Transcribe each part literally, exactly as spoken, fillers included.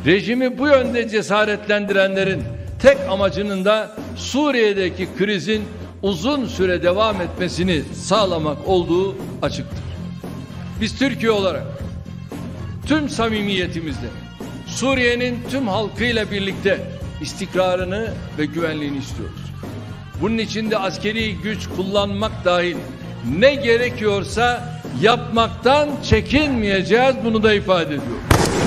Rejimi bu yönde cesaretlendirenlerin tek amacının da Suriye'deki krizin uzun süre devam etmesini sağlamak olduğu açıktır. Biz Türkiye olarak tüm samimiyetimizle Suriye'nin tüm halkıyla birlikte istikrarını ve güvenliğini istiyoruz. Bunun için de askeri güç kullanmak dahil ne gerekiyorsa yapmaktan çekinmeyeceğiz, bunu da ifade ediyorum.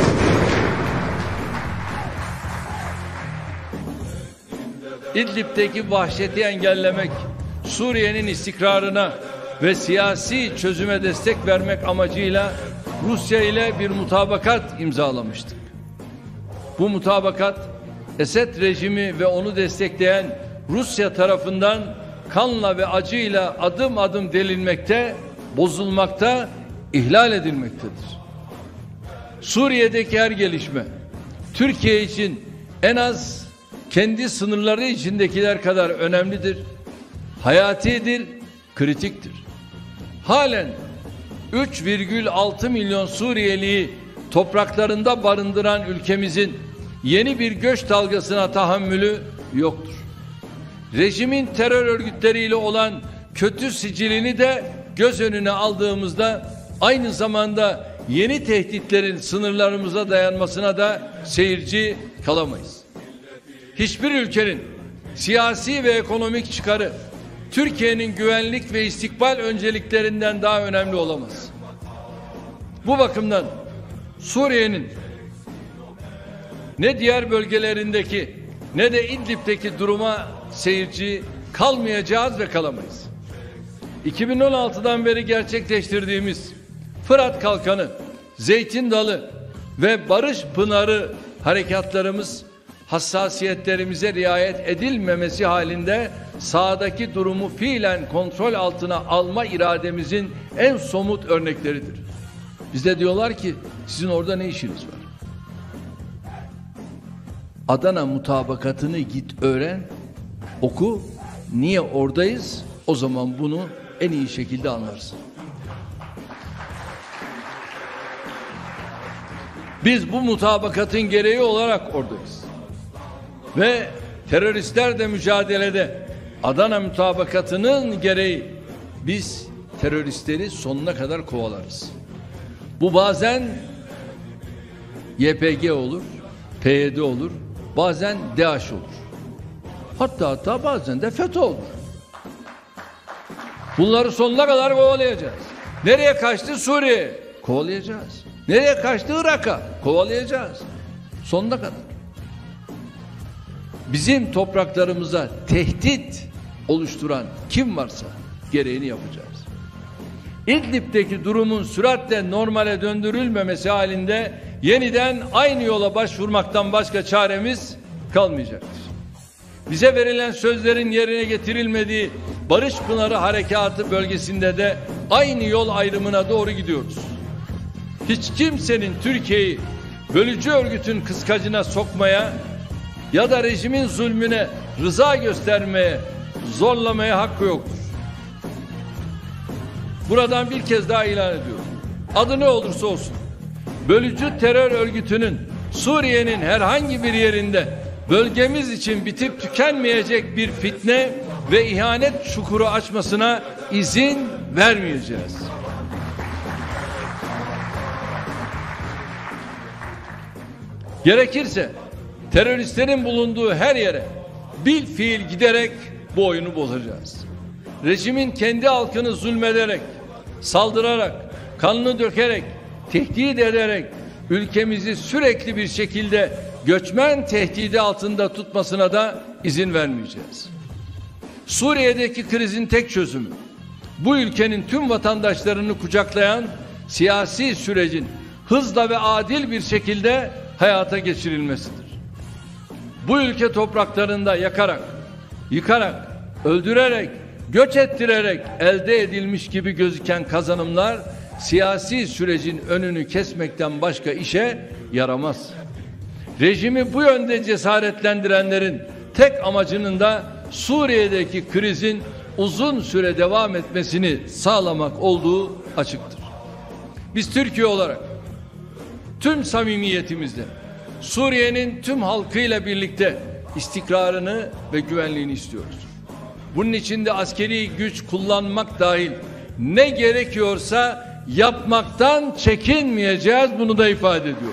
İdlib'deki vahşeti engellemek, Suriye'nin istikrarına ve siyasi çözüme destek vermek amacıyla Rusya ile bir mutabakat imzalamıştık. Bu mutabakat, Esed rejimi ve onu destekleyen Rusya tarafından kanla ve acıyla adım adım delinmekte, bozulmakta, ihlal edilmektedir. Suriye'deki her gelişme, Türkiye için en az kendi sınırları içindekiler kadar önemlidir, hayatidir, kritiktir. Halen üç virgül altı milyon Suriyeliyi topraklarında barındıran ülkemizin yeni bir göç dalgasına tahammülü yoktur. Rejimin terör örgütleriyle olan kötü sicilini de göz önüne aldığımızda aynı zamanda yeni tehditlerin sınırlarımıza dayanmasına da seyirci kalamayız. Hiçbir ülkenin siyasi ve ekonomik çıkarı Türkiye'nin güvenlik ve istikbal önceliklerinden daha önemli olamaz. Bu bakımdan Suriye'nin ne diğer bölgelerindeki ne de İdlib'deki duruma seyirci kalmayacağız ve kalamayız. iki bin on altıdan beri gerçekleştirdiğimiz Fırat Kalkanı, Zeytin Dalı ve Barış Pınarı harekatlarımız hassasiyetlerimize riayet edilmemesi halinde sahadaki durumu fiilen kontrol altına alma irademizin en somut örnekleridir. Bize diyorlar ki sizin orada ne işiniz var? Adana mutabakatını git öğren, oku, niye oradayız? O zaman bunu en iyi şekilde anlarsın. Biz bu mutabakatın gereği olarak oradayız. Ve teröristlerle mücadelede Adana mutabakatının gereği biz teröristleri sonuna kadar kovalarız. Bu bazen Y P G olur, P Y D olur, bazen DAEŞ olur. Hatta hatta bazen de FETÖ olur. Bunları sonuna kadar kovalayacağız. Nereye kaçtı? Suriye. Kovalayacağız. Nereye kaçtı? Irak'a. Kovalayacağız. Sonuna kadar. Bizim topraklarımıza tehdit oluşturan kim varsa gereğini yapacağız. İdlib'deki durumun süratle normale döndürülmemesi halinde yeniden aynı yola başvurmaktan başka çaremiz kalmayacaktır. Bize verilen sözlerin yerine getirilmediği Barış Pınarı Harekatı bölgesinde de aynı yol ayrımına doğru gidiyoruz. Hiç kimsenin Türkiye'yi bölücü örgütün kıskacına sokmaya ya da rejimin zulmüne rıza göstermeye, zorlamaya hakkı yoktur. Buradan bir kez daha ilan ediyorum. Adı ne olursa olsun, bölücü terör örgütünün Suriye'nin herhangi bir yerinde bölgemiz için bitip tükenmeyecek bir fitne ve ihanet çukuru açmasına izin vermeyeceğiz. Gerekirse teröristlerin bulunduğu her yere bil fiil giderek bu oyunu bozacağız. Rejimin kendi halkını zulmederek, saldırarak, kanını dökerek, tehdit ederek ülkemizi sürekli bir şekilde göçmen tehdidi altında tutmasına da izin vermeyeceğiz. Suriye'deki krizin tek çözümü, bu ülkenin tüm vatandaşlarını kucaklayan siyasi sürecin hızla ve adil bir şekilde hayata geçirilmesidir. Bu ülke topraklarında yakarak, yıkarak, öldürerek, göç ettirerek elde edilmiş gibi gözüken kazanımlar siyasi sürecin önünü kesmekten başka işe yaramaz. Rejimi bu yönde cesaretlendirenlerin tek amacının da Suriye'deki krizin uzun süre devam etmesini sağlamak olduğu açıktır. Biz Türkiye olarak tüm samimiyetimizle Suriye'nin tüm halkıyla birlikte istikrarını ve güvenliğini istiyoruz. Bunun için de askeri güç kullanmak dahil ne gerekiyorsa yapmaktan çekinmeyeceğiz, bunu da ifade ediyorum.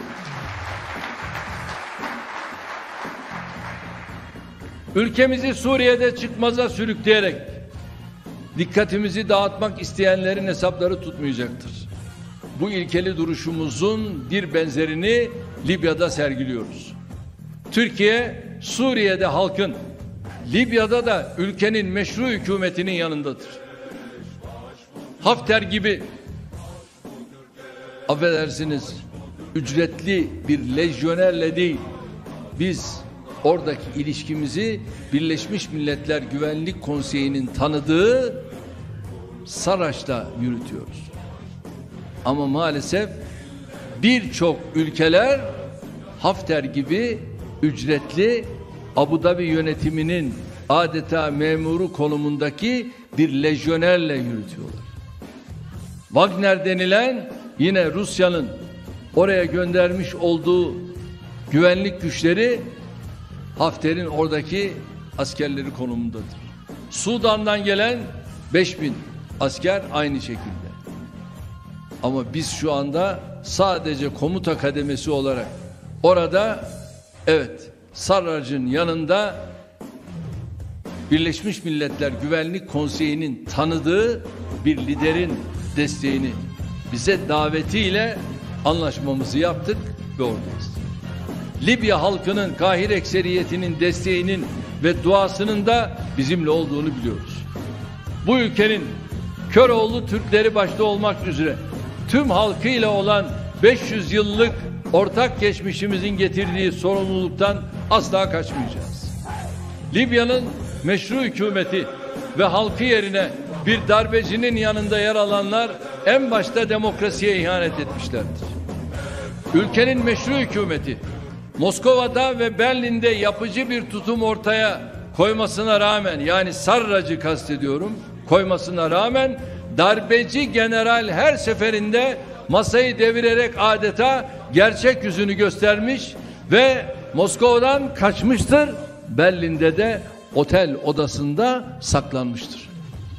Ülkemizi Suriye'de çıkmaza sürükleyerek dikkatimizi dağıtmak isteyenlerin hesapları tutmayacaktır. Bu ilkeli duruşumuzun bir benzerini Libya'da sergiliyoruz. Türkiye, Suriye'de halkın, Libya'da da ülkenin meşru hükümetinin yanındadır. Hafter gibi, affedersiniz, ücretli bir lejyonerle değil, biz oradaki ilişkimizi Birleşmiş Milletler Güvenlik Konseyi'nin tanıdığı Sarraj'la yürütüyoruz. Ama maalesef birçok ülkeler Hafter gibi ücretli, Abu Dhabi yönetiminin adeta memuru konumundaki bir lejyonerle yürütüyorlar. Wagner denilen yine Rusya'nın oraya göndermiş olduğu güvenlik güçleri Hafter'in oradaki askerleri konumundadır. Sudan'dan gelen beş bin asker aynı şekilde. Ama biz şu anda sadece komuta kademesi olarak orada, evet, Sarraj'ın yanında Birleşmiş Milletler Güvenlik Konseyi'nin tanıdığı bir liderin desteğini, bize davetiyle anlaşmamızı yaptık ve oradayız. Libya halkının Kahire ekseriyetinin desteğinin ve duasının da bizimle olduğunu biliyoruz. Bu ülkenin Köroğlu Türkleri başta olmak üzere tüm halkıyla olan beş yüz yıllık ortak geçmişimizin getirdiği sorumluluktan asla kaçmayacağız. Libya'nın meşru hükümeti ve halkı yerine bir darbecinin yanında yer alanlar en başta demokrasiye ihanet etmişlerdir. Ülkenin meşru hükümeti Moskova'da ve Berlin'de yapıcı bir tutum ortaya koymasına rağmen, yani Sarraj'ı kastediyorum, koymasına rağmen darbeci general her seferinde masayı devirerek adeta gerçek yüzünü göstermiş ve Moskova'dan kaçmıştır. Berlin'de de otel odasında saklanmıştır.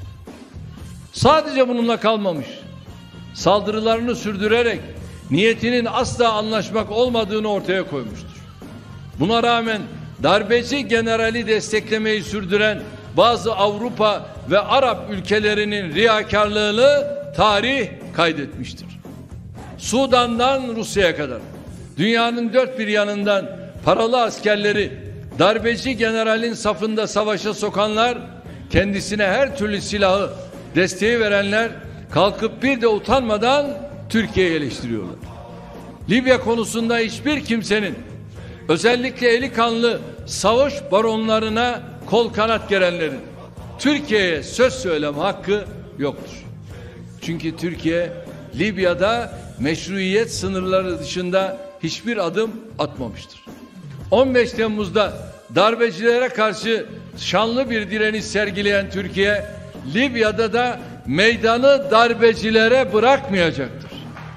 Sadece bununla kalmamış. Saldırılarını sürdürerek niyetinin asla anlaşmak olmadığını ortaya koymuştur. Buna rağmen darbeci generali desteklemeyi sürdüren bazı Avrupa ve Arap ülkelerinin riyakarlığını tarih kaydetmiştir. Sudan'dan Rusya'ya kadar dünyanın dört bir yanından paralı askerleri darbeci generalin safında savaşa sokanlar, kendisine her türlü silahı, desteği verenler kalkıp bir de utanmadan Türkiye'yi eleştiriyorlar. Libya konusunda hiçbir kimsenin, özellikle eli kanlı savaş baronlarına kol kanat gerenlerin Türkiye'ye söz söyleme hakkı yoktur. Çünkü Türkiye Libya'da meşruiyet sınırları dışında hiçbir adım atmamıştır. on beş Temmuz'da darbecilere karşı şanlı bir direniş sergileyen Türkiye, Libya'da da meydanı darbecilere bırakmayacaktır.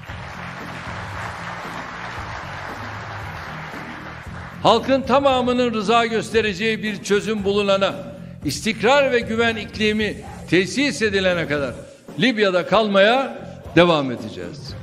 Halkın tamamının rıza göstereceği bir çözüm bulunana, istikrar ve güven iklimi tesis edilene kadar Libya'da kalmaya devam edeceğiz.